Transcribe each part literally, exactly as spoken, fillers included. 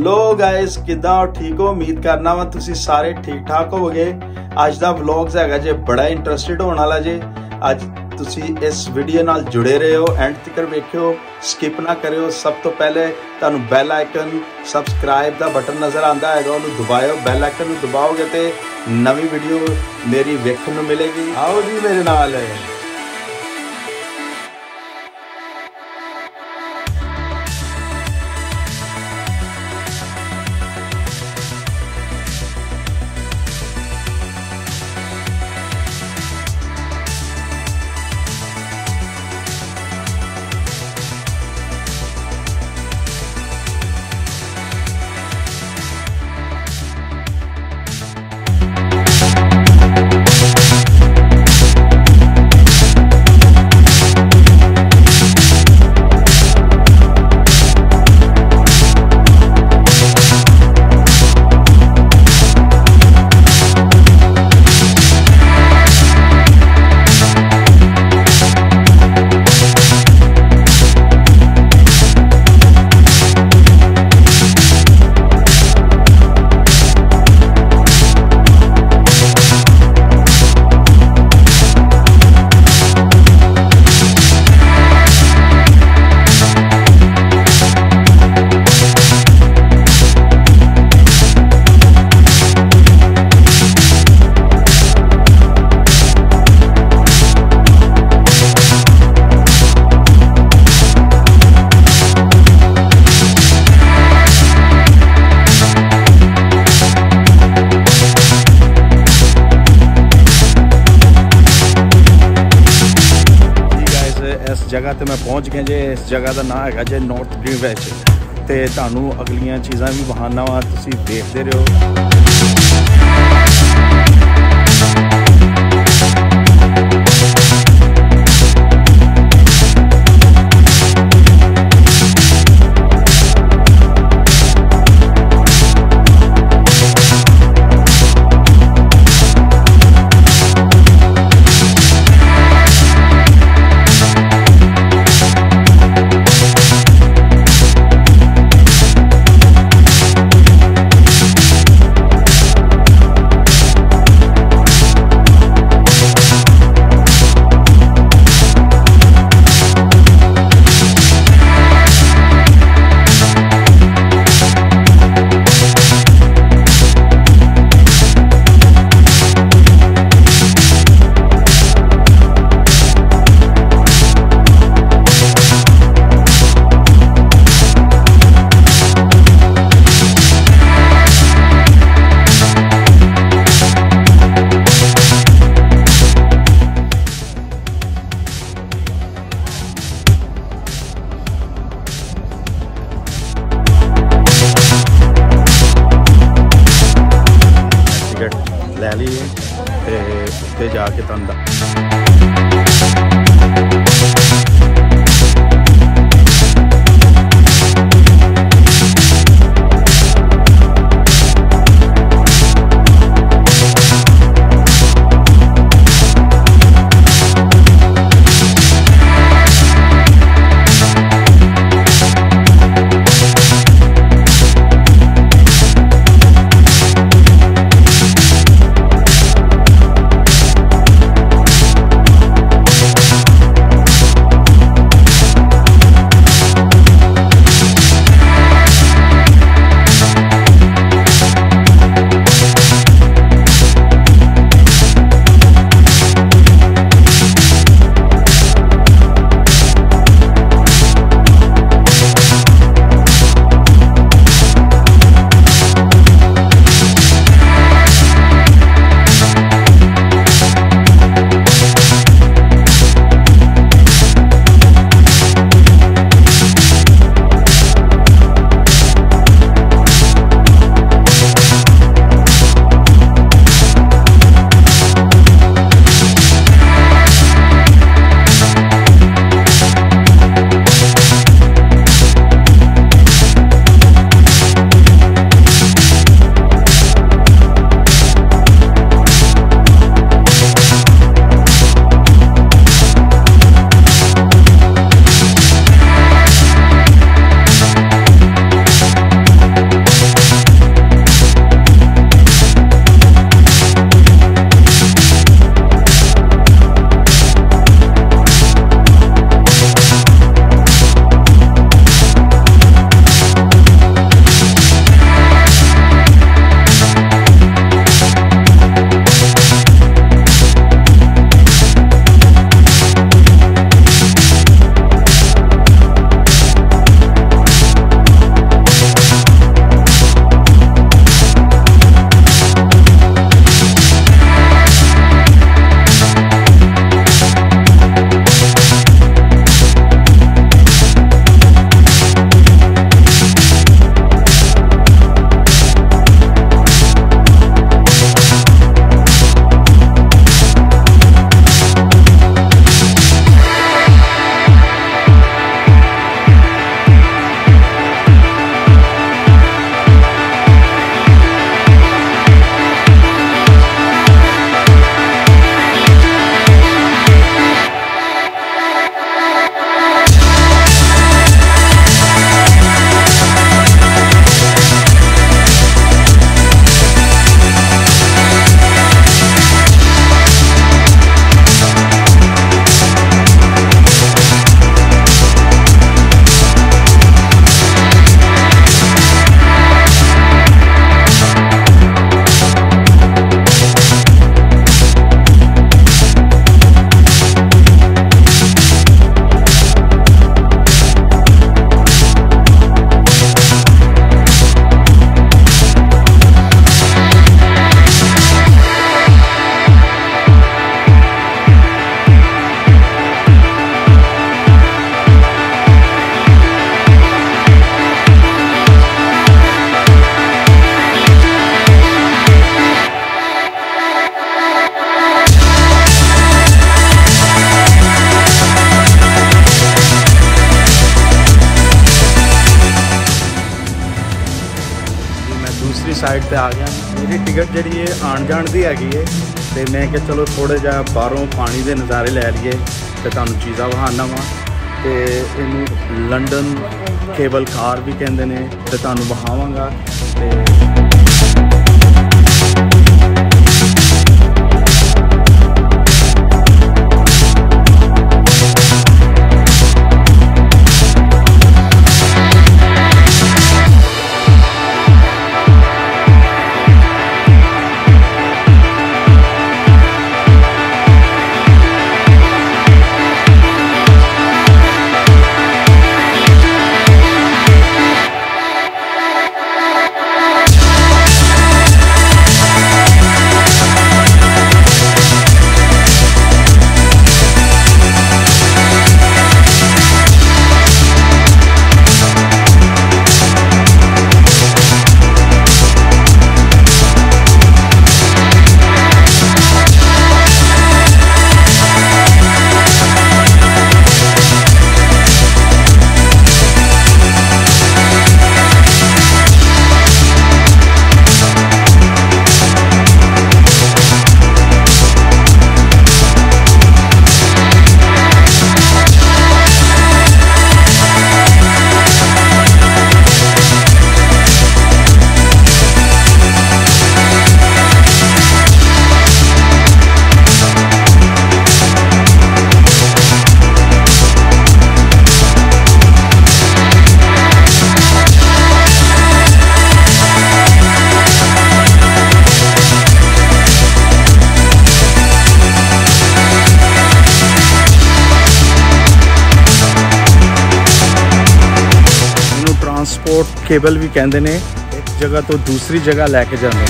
Hello guys, किदा ठीक हो? उम्मीद करना वा तुसी सारे ठीक ठाक होवोगे। अज दा व्लॉग्स हैगा जे बड़ा इंटरस्टिड होने वाला जे। अज तुसी इस वीडियो नाल जुड़े रहे हो, एंड तक वेखियो, स्किप ना करियो। सब तो पहले तुहानू बैल आइकन सबसक्राइब दा बटन नज़र आंदा हैगा, उन्हें दबाओ। बैल आइकन नू दबाओगे तो नवी वीडियो मेरी वेखण नू मिलेगी। आओ जी मेरे नाल। इस जगह ते मैं पहुंच गया जे। इस जगह का नाम है जे नॉर्थ ग्रीनविच। ते तुहानू अगलियां चीज़ां भी बहाना वा, तुसी देखते रहो। लै ली ते उत्ते जाके तुहानू साइड पे आ गया। मेरी टिकट जी है आन जान की हैगी है, तो मैं क्या चलो थोड़े जा बाहरों पानी के नज़ारे लै लीए तो तुहानू चीज़ां विखाना वा। तो इनू लंडन केबल कार भी कहते हैं, तो तुहानू विखावांगा। तो ट्रांसपोर्ट केबल भी कहते हैं, एक जगह तो दूसरी जगह लैके जाने।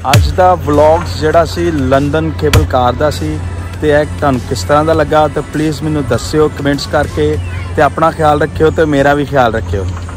ਅੱਜ ਦਾ ਵਲੌਗਸ ਜਿਹੜਾ ਸੀ ਲੰਡਨ ਕੇਬਲ ਕਾਰ ਦਾ ਸੀ ਤੇ ਇਹ ਤੁਹਾਨੂੰ ਕਿਸ ਤਰ੍ਹਾਂ ਦਾ ਲੱਗਾ ਤੇ ਪਲੀਜ਼ ਮੈਨੂੰ ਦੱਸਿਓ ਕਮੈਂਟਸ ਕਰਕੇ ਤੇ ਆਪਣਾ ਖਿਆਲ ਰੱਖਿਓ ਤੇ ਮੇਰਾ ਵੀ ਖਿਆਲ ਰੱਖਿਓ।